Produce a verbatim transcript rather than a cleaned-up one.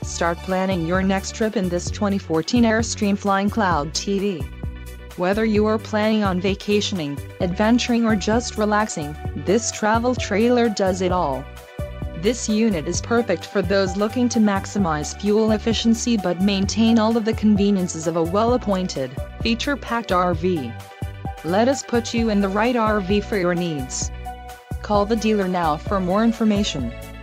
Start planning your next trip in this twenty fourteen Airstream Flying Cloud T V. Whether you are planning on vacationing, adventuring or just relaxing, this travel trailer does it all. This unit is perfect for those looking to maximize fuel efficiency but maintain all of the conveniences of a well-appointed, feature-packed R V. Let us put you in the right R V for your needs. Call the dealer now for more information.